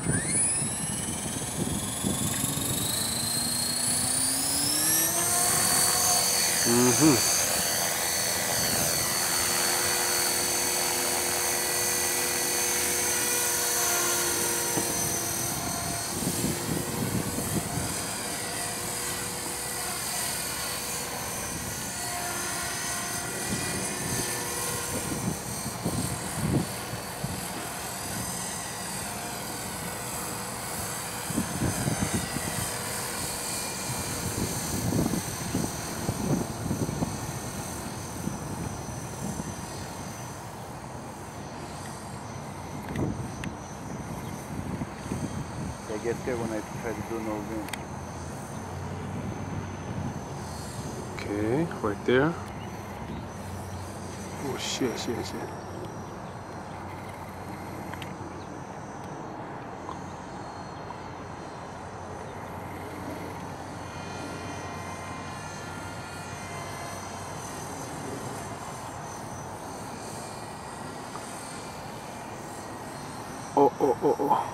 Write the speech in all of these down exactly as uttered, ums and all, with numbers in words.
Mm-hmm. I get there when I try to do no rim. Okay, right there. Oh shit, shit, shit. Oh, oh, oh, oh.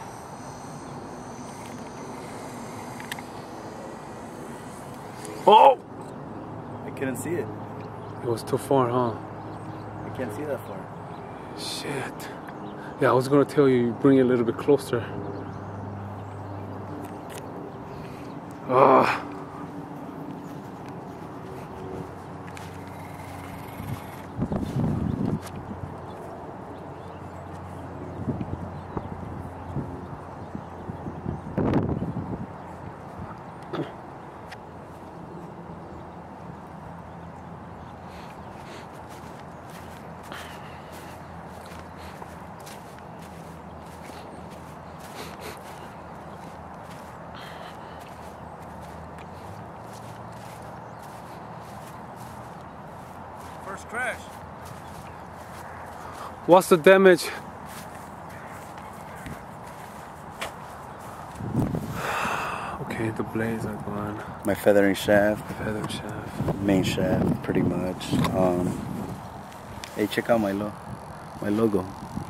Oh! I couldn't see it. It was too far, huh? I can't see that far. Shit. Yeah, I was gonna tell you, bring it a little bit closer. Ah. First crash. What's the damage? Okay, the blades are gone. My feathering shaft. The feather shaft. Main shaft, pretty much. Um, hey, check out my lo my logo.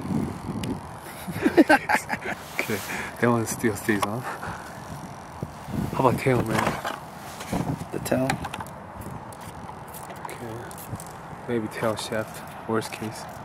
Okay, that one still stays on. How about tail, man? The tail. Okay, maybe tail shaft. Worst case.